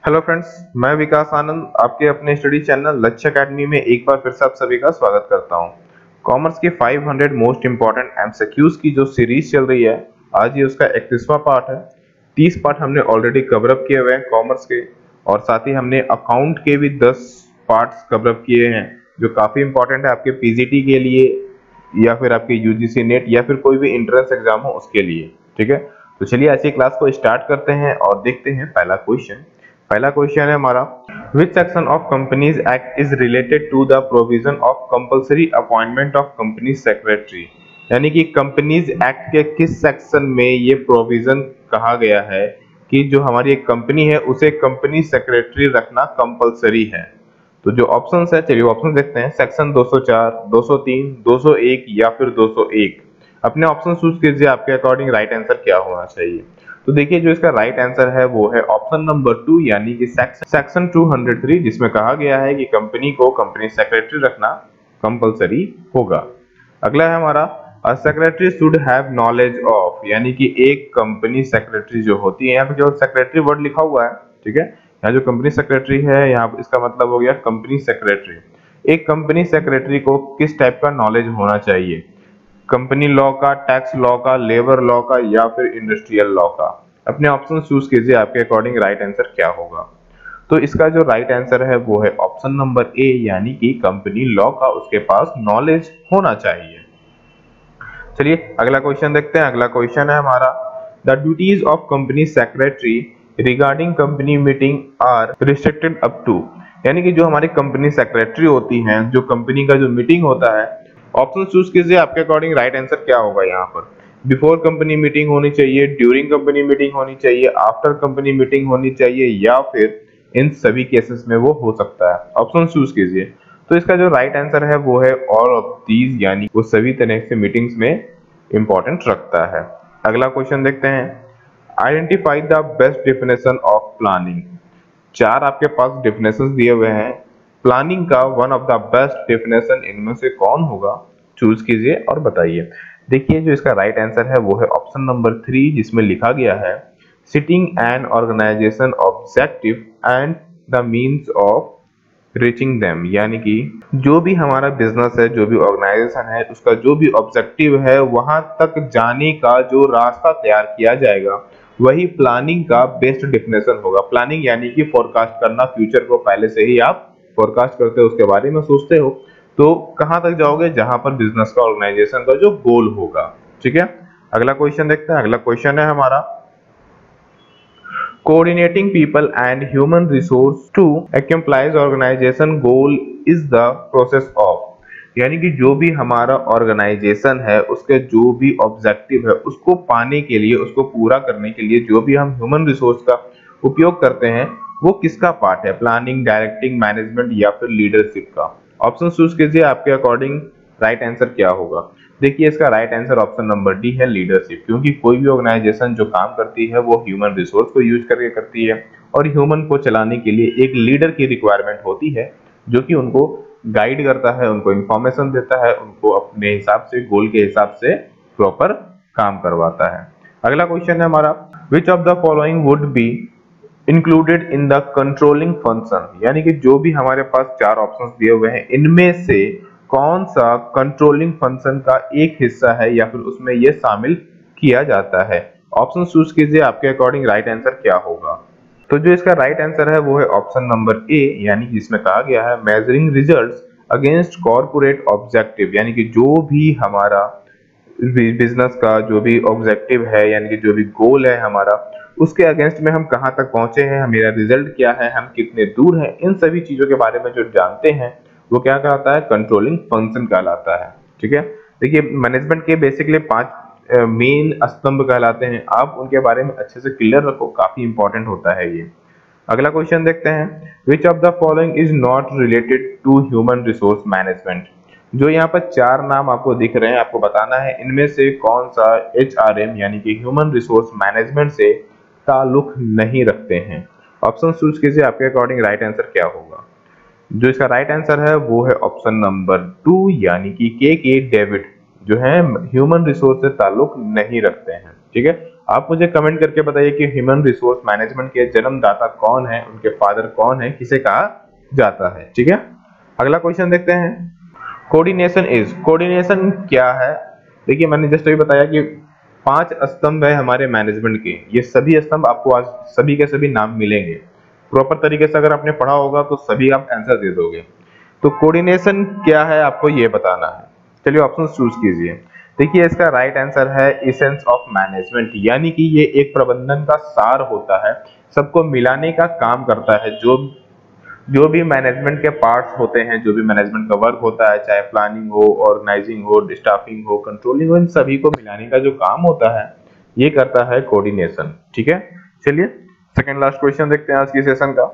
Hello friends, मैं विकास आनंद आपके अपने स्टडी चैनल लक्ष्य एकेडमी में एक बार फिर से आप सभी का स्वागत करता हूं। कॉमर्स के 500 मोस्ट इंपॉर्टेंट एमसीक्यूज की जो सीरीज चल रही है, आज ये उसका 31वां पार्ट है। 30 पार्ट हमने ऑलरेडी कवर अप किए हुए हैं कॉमर्स के, और साथ ही हमने अकाउंट के भी 10 पार्ट्स कवर अप किए हैं जो काफी इंपॉर्टेंट है आपके पीजीटी के लिए या फिर आपके यूजीसी नेट या फिर कोई भी एंट्रेंस एग्जाम हो उसके लिए। ठीक है, तो चलिए आज की क्लास को स्टार्ट करते हैं और देखते हैं पहला क्वेश्चन है हमारा, which section of companies act is related to the provision of compulsory appointment of company secretary. यानी कि कंपनीज एक्ट के किस सेक्शन में ये प्रोविजन कहा गया है कि जो हमारी एक कंपनी है उसे कंपनी सेक्रेटरी रखना कंपलसरी है। तो जो ऑप्शंस है, चलिए ऑप्शन देखते हैं। सेक्शन 204, 203, 201 या फिर 201। अपने ऑप्शन चूज कीजिए, आपके अकॉर्डिंग राइट आंसर क्या होना चाहिए। तो देखिए जो इसका राइट आंसर है वो है ऑप्शन नंबर 2, यानी कि सेक्शन 203, जिसमें कहा गया है कि कंपनी को कंपनी सेक्रेटरी रखना कंपलसरी होगा। अगला है हमारा, a secretary should have knowledge of, यानी कि एक कंपनी सेक्रेटरी जो होती है, यहाँ पे केवल सेक्रेटरी वर्ड लिखा हुआ है। ठीक है, यहाँ जो कंपनी सेक्रेटरी है, यहाँ इसका मतलब हो गया कंपनी सेक्रेटरी। एक कंपनी सेक्रेटरी को किस टाइप का नॉलेज होना चाहिए? कंपनी लॉ का, टैक्स लॉ का, लेबर लॉ का या फिर इंडस्ट्रियल लॉ का। अपने ऑप्शन चूज कीजिए, आपके अकॉर्डिंग राइट आंसर क्या होगा। तो इसका जो राइट आंसर है वो है ऑप्शन नंबर ए, यानी कि कंपनी लॉ का उसके पास नॉलेज होना चाहिए। चलिए अगला क्वेश्चन देखते हैं। अगला क्वेश्चन है हमारा, the duties of company secretary regarding company meeting are restricted up to. यानी कि जो हमारी कंपनी सेक्रेटरी होती हैं, जो कंपनी का जो मीटिंग होता है, ऑप्शन चूज कीजिए, आपके अकॉर्डिंग राइट आंसर क्या होगा। यहाँ पर बिफोर कंपनी मीटिंग होनी चाहिए, ड्यूरिंग कंपनी मीटिंग होनी चाहिए, आफ्टर कंपनी मीटिंग होनी चाहिए, या फिर इन सभी केसेस में वो हो सकता है। ऑप्शन चूज कीजिए। तो इसका जो राइट आंसर है वो है ऑल ऑफ दीज, यानी वो सभी तरह से मीटिंग्स में इंपॉर्टेंट रखता है। अगला क्वेश्चन देखते हैं, identify the best definition of planning. 4 आपके पास डेफिनेशंस दिए हुए हैं। प्लानिंग का one of the best definition इनमें से कौन होगा? चूज कीजिए और बताइए। देखिए जो इसका राइट आंसर है वो है ऑप्शन नंबर 3, जिसमें लिखा गया है setting an organisation objective and the means of reaching them. यानी कि जो भी हमारा बिजनेस है, जो भी ऑर्गेनाइजेशन है, उसका जो भी ऑब्जेक्टिव है, वहां तक जाने का जो रास्ता तैयार किया जाएगा, वही प्लानिंग का बेस्ट डेफिनेशन होगा। प्लानिंग यानी कि फोरकास्ट करना, फ्यूचर को पहले से ही आप फोरकास्ट करते हो, उसके बारे में सोचते हो, तो कहां तक जाओगे? जहां पर बिजनेस का, ऑर्गेनाइजेशन का जो गोल होगा। ठीक है, अगला क्वेश्चन देखते हैं। अगला क्वेश्चन है हमारा, coordinating people and human resource to accomplish organization goal is the process of। यानी कि जो भी हमारा ऑर्गेनाइजेशन है, उसके जो भी ऑब्जेक्टिव है, उसको पाने के लिए, उसको पूरा करने के लिए जो भी हम ह्यूमन रिसोर्स का उपयोग करते हैं, वो किसका पार्ट है? प्लानिंग, डायरेक्टिंग, मैनेजमेंट या फिर लीडरशिप का। ऑप्शन चूज कीजिए, आपके अकॉर्डिंग राइट आंसर क्या होगा। देखिए इसका right answer option number D है, लीडरशिप। क्योंकि कोई भी ऑर्गेनाइजेशन जो काम करती है वो ह्यूमन रिसोर्स को यूज करके करती है, और ह्यूमन को चलाने के लिए एक लीडर की रिक्वायरमेंट होती है, जो कि उनको गाइड करता है, उनको इंफॉर्मेशन देता है, उनको अपने हिसाब से, गोल के हिसाब से प्रॉपर काम करवाता है। अगला क्वेश्चन है हमारा, which of the following would be included in the controlling function. यानी कि जो भी हमारे पास 4 ऑप्शंस दिए हुए हैं, इनमें से कौन सा कंट्रोलिंग फंक्शन का एक हिस्सा है या फिर उसमें यह शामिल किया जाता है? ऑप्शन चूज कीजिए, आपके अकॉर्डिंग राइट आंसर क्या होगा। तो जो इसका राइट आंसर है वो है ऑप्शन नंबर ए, यानी कि जिसमें कहा गया है measuring results against corporate objective. यानी कि जो भी हमारा बिजनेस का जो भी ऑब्जेक्टिव है, यानी कि जो भी गोल है हमारा, उसके अगेंस्ट में हम कहां तक पहुंचे हैं, मेरा रिजल्ट क्या है, हम कितने दूर हैं, इन सभी चीजों के बारे में जो जानते हैं वो क्या कहलाता है? कंट्रोलिंग फंक्शन कहलाता है। ठीक है, देखिए मैनेजमेंट के बेसिकली 5 मेन स्तंभ कहलाते हैं। आप उनके बारे में अच्छे से क्लियर रखो, काफी इंपॉर्टेंट होता है ये। अगला क्वेश्चन देखते हैं, which of the following is not related to human resource management. जो यहाँ पर 4 नाम आपको दिख रहे हैं, आपको बताना है इनमें से कौन सा HRM यानी कि ह्यूमन रिसोर्स मैनेजमेंट से ताल्लुक नहीं रखते हैं। ऑप्शन चूज कीजिए, आपके अकॉर्डिंग राइट आंसर क्या होगा। जो इसका राइट आंसर है वो है ऑप्शन नंबर 2, यानी कि के डेविड, जो है ह्यूमन रिसोर्स से ताल्लुक नहीं रखते हैं। ठीक है, आप मुझे कमेंट करके बताइए कि ह्यूमन रिसोर्स मैनेजमेंट के जन्मदाता कौन है, उनके फादर कौन है, किसे कहा जाता है। ठीक है, अगला क्वेश्चन देखते हैं। कोऑर्डिनेशन क्या है? देखिए मैंने जस्ट अभी बताया कि 5 स्तंभ है हमारे मैनेजमेंट के। ये सभी स्तंभ आपको आज सभी के सभी नाम मिलेंगे। प्रॉपर तरीके से अगर आपने पढ़ा होगा तो सभी आप आंसर दे दोगे। तो कोऑर्डिनेशन क्या है आपको ये बताना है। चलिए ऑप्शन चूज कीजिए। देखिए इसका राइट आंसर है एसेंस ऑफ मैनेजमेंट, यानी कि ये एक प्रबंधन का सार होता है, सबको मिलाने का काम करता है। जो भी मैनेजमेंट के पार्ट्स होते हैं, जो भी मैनेजमेंट का वर्क होता है, चाहे प्लानिंग हो, ऑर्गेनाइजिंग हो, स्टाफिंग हो, कंट्रोलिंग हो, इन सभी को मिलाने का जो काम होता है ये करता है कोऑर्डिनेशन। ठीक है, चलिए सेकंड लास्ट क्वेश्चन देखते हैं आज की सेशन का।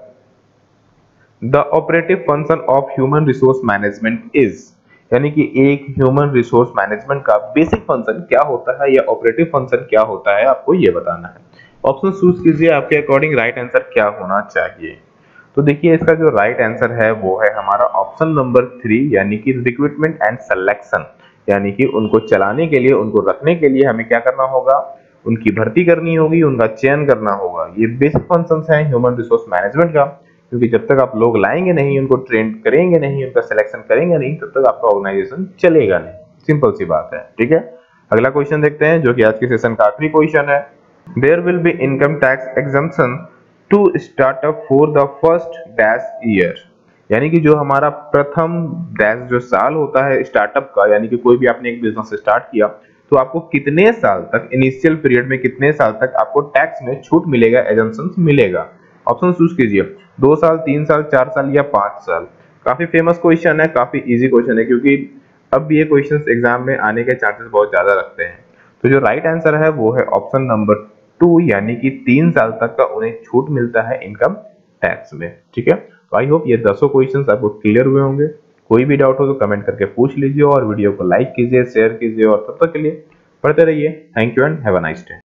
The operative function of human resource management is, यानी कि एक ह्यूमन रिसोर्स मैनेजमेंट का बेसिक फंक्शन क्या होता है या ऑपरेटिव फंक्शन क्या होता है आपको ये बताना है। ऑप्शन चूज कीजिए, आपके अकॉर्डिंग राइट आंसर क्या होना चाहिए। तो देखिए इसका जो राइट आंसर है वो है हमारा ऑप्शन नंबर 3, यानी कि रिक्रूटमेंट एंड सिलेक्शन, यानी कि उनको चलाने के लिए, उनको रखने के लिए हमें क्या करना होगा, उनकी भर्ती करनी होगी, उनका चयन करना होगा। ये बेसिक फंक्शंस हैं ह्यूमन रिसोर्स मैनेजमेंट का, क्योंकि जब तक आप लोग लाएंगे नहीं, उनको ट्रेन करेंगे नहीं, उनका सिलेक्शन करेंगे नहीं, तब तक आपका ऑर्गेनाइजेशन चलेगा नहीं। सिंपल सी बात है। ठीक है, अगला क्वेश्चन देखते हैं जो कि आज के सेशन का आखिरी क्वेश्चन है। There will be income tax exemption to startup for the first dash year, यानी कि जो हमारा प्रथम डैश जो साल होता है स्टार्टअप का, यानी कि कोई भी आपने एक बिजनेस स्टार्ट किया तो आपको कितने साल तक, इनिशियल पीरियड में कितने साल तक आपको टैक्स में छूट मिलेगा, एग्जम्पशन मिलेगा। ऑप्शन चूज कीजिए, 2 साल, 3 साल, 4 साल या 5 साल। काफी फेमस क्वेश्चन है, काफी इजी क्वेश्चन है, क्योंकि अब भी ये क्वेश्चंस एग्जाम में आने के चांसेस बहुत ज्यादा रखते हैं। तो जो राइट आंसर है वो है ऑप्शन नंबर 2, यानी कि 3 साल तक का उन्हें छूट मिलता है इनकम टैक्स में। ठीक है, तो आई होप ये 10 क्वेश्चंस आपको क्लियर हुए होंगे। कोई भी डाउट हो तो कमेंट करके पूछ लीजिए और वीडियो को लाइक कीजिए, शेयर कीजिए और तब तक के लिए पढ़ते रहिए। Thank you and have a nice day.